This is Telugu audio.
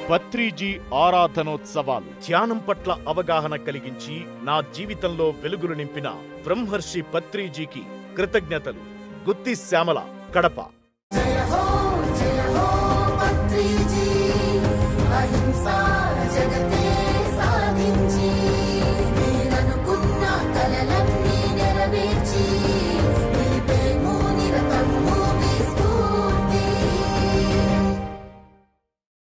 పత్రిజీ ఆరాధనోత్సవాలు ధ్యానం పట్ల అవగాహన కలిగించి నా జీవితంలో వెలుగులు నింపిన బ్రహ్మర్షి పత్రిజీకి కృతజ్ఞతలు. గుత్తి శ్యామల, కడప.